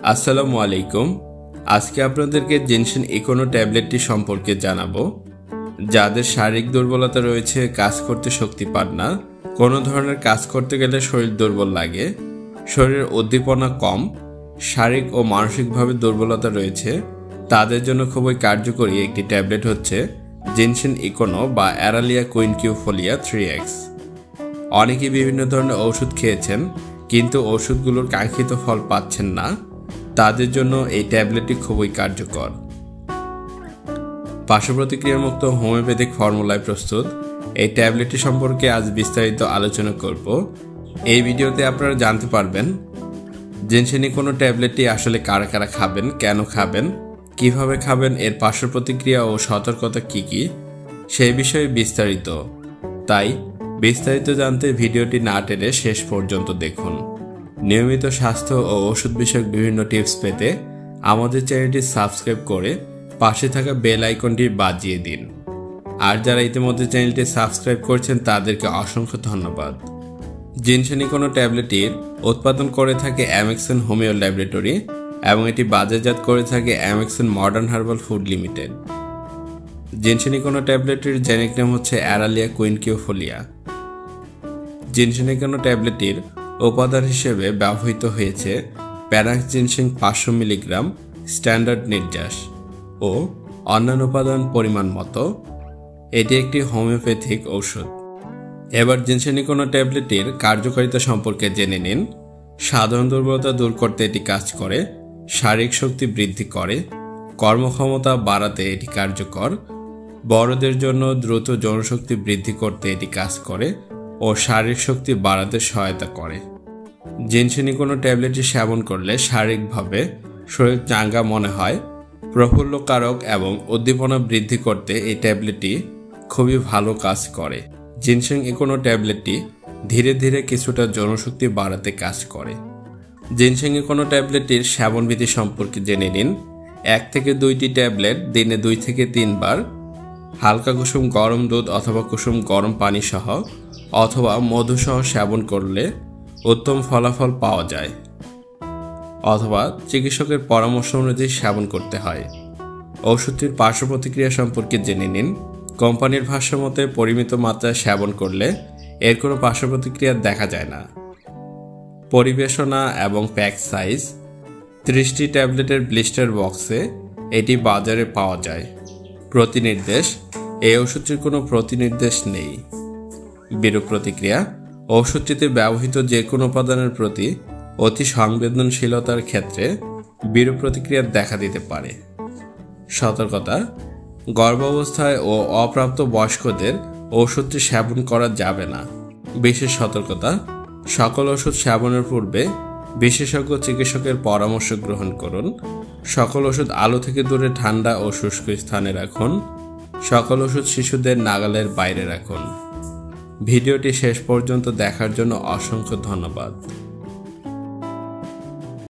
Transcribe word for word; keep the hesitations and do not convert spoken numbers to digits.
আসসালামু আলাইকুম। আজকে আপনাদেরকে জিনসেন ইকোনো ট্যাবলেটটি সম্পর্কে জানাবো। যাদের শারীরিক দুর্বলতা রয়েছে, কাজ করতে শক্তি পান না, কোনো ধরনের কাজ করতে গেলে শরীর দুর্বল লাগে, শরীরের উদ্দীপনা কম, শারীরিক ও মানসিকভাবে দুর্বলতা রয়েছে, তাদের জন্য খুবই কার্যকরী একটি ট্যাবলেট হচ্ছে জিনসেন ইকোনো বা অ্যারালিয়া কুইনকিউফোলিয়া থ্রি এক্স। অনেকেই বিভিন্ন ধরনের ওষুধ খেয়েছেন, কিন্তু ওষুধগুলোর কাঙ্ক্ষিত ফল পাচ্ছেন না। তাদের জন্য এই ট্যাবলেটটি খুবই কার্যকর। পার্শ্ব প্রতিক্রিয়ামুক্ত হোমিওপ্যাথিক ফর্মুলায় প্রস্তুত এই ট্যাবলেটটি সম্পর্কে আজ বিস্তারিত আলোচনা করব। এই ভিডিওতে আপনারা জানতে পারবেন জিনসেন ইকোনো ট্যাবলেটটি আসলে কারা কারা খাবেন, কেন খাবেন, কিভাবে খাবেন, এর পার্শ্ব প্রতিক্রিয়া ও সতর্কতা কি কি, সেই বিষয়ে বিস্তারিত। তাই বিস্তারিত জানতে ভিডিওটি না টেনে শেষ পর্যন্ত দেখুন। নিয়মিত স্বাস্থ্য ও ওষুধ বিষয়ক বিভিন্ন টিপস পেতে আমাদের চ্যানেলটি সাবস্ক্রাইব করে পাশে থাকা বেল আইকনটি বাজিয়ে দিন। আর যারা ইতিমধ্যে চ্যানেলটি সাবস্ক্রাইব করছেন তাদেরকে অসংখ্য ধন্যবাদ। জিনসেন ইকোনো ট্যাবলেটটির উৎপাদন করে থাকে অ্যামেক্সন হোমিও ল্যাবরেটরি এবং এটি বাজারজাত করে থাকে অ্যামেক্সন মডার্ন হার্বাল ফুড লিমিটেড। জিনসেন ইকোনো ট্যাবলেটটির জেনেরিক নাম হচ্ছে অ্যারালিয়া কুইনকিউফোলিয়া। জিনসেন ইকোনো ট্যাবলেটটির উপাদান হিসেবে ব্যবহৃত হয়েছে প্যারাক্স জিনসেং পাঁচশো মিলিগ্রাম স্ট্যান্ডার্ড নির্যাস ও অন্যান্য উপাদান পরিমাণ মতো। এটি একটি হোমিওপ্যাথিক ঔষধ। এবার জিনসেন ইকোনো ট্যাবলেটটির কার্যকারিতা সম্পর্কে জেনে নিন। সাধারণ দুর্বলতা দূর করতে এটি কাজ করে, শারীরিক শক্তি বৃদ্ধি করে, কর্মক্ষমতা বাড়াতে এটি কার্যকর, বড়দের জন্য দ্রুত যৌনশক্তি বৃদ্ধি করতে এটি কাজ করে ও শারীরিক শক্তি বাড়াতে সহায়তা করে। জিনসেন ইকোনো ট্যাবলেটটি সেবন করলে শারীরিকভাবে শরীর চাঙ্গা মনে হয়, প্রফুল্লকারক এবং উদ্দীপনা বৃদ্ধি করতে এই ট্যাবলেটটি খুবই ভালো কাজ করে। জিনসেন ইকোনো ট্যাবলেটটি ধীরে ধীরে কিছুটা যৌনশক্তি বাড়াতে কাজ করে। জিনসেন ইকোনো ট্যাবলেটটির সেবনবিধি সম্পর্কে জেনে নিন। এক থেকে দুইটি ট্যাবলেট দিনে দুই থেকে তিনবার হালকা কুসুম গরম দুধ অথবা কুসুম গরম পানি সহ অথবা মধু সহ সেবন করলে উত্তম ফলাফল পাওয়া যায়, অথবা চিকিৎসকের পরামর্শ অনুযায়ী সেবন করতে হয়। ওষুধটির পার্শ্ব প্রতিক্রিয়া সম্পর্কে জেনে নিন। কোম্পানির ভাষ্য মতে পরিমিত মাত্রায় সেবন করলে এর কোনো পার্শ্ব প্রতিক্রিয়া দেখা যায় না। পরিবেশনা এবং প্যাক সাইজ: ত্রিশটি ট্যাবলেটের ব্লিস্টার বক্সে এটি বাজারে পাওয়া যায়। প্রতিনির্দেশ: এই ওষুধটির কোনো প্রতিনির্দেশ নেই। বিরূপ প্রতিক্রিয়া: ওষুধটিতে ব্যবহৃত যে কোনো উপাদানের প্রতি অতি সংবেদনশীলতার ক্ষেত্রে বিরূপ প্রতিক্রিয়া দেখা দিতে পারে। সতর্কতা: গর্ভাবস্থায় ও অপ্রাপ্ত বয়স্কদের ওষুধটি সেবন করা যাবে না। বিশেষ সতর্কতা: সকল ওষুধ সেবনের পূর্বে বিশেষজ্ঞ চিকিৎসকের পরামর্শ গ্রহণ করুন। সকল ওষুধ আলো থেকে দূরে ঠান্ডা ও শুষ্ক স্থানে রাখুন। সকল ওষুধ শিশুদের নাগালের বাইরে রাখুন। ভিডিওটি শেষ পর্যন্ত দেখার জন্য অসংখ্য ধন্যবাদ।